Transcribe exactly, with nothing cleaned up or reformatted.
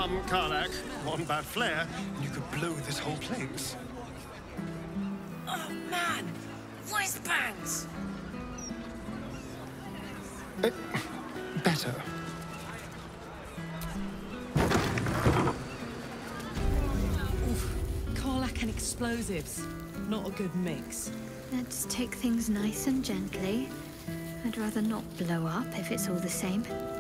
Come, Karlach. One bad flare, and you could blow this whole place. Oh, man! Whizbangs! Uh, better. Oof. Karlach and explosives. Not a good mix. Let's take things nice and gently. I'd rather not blow up if it's all the same.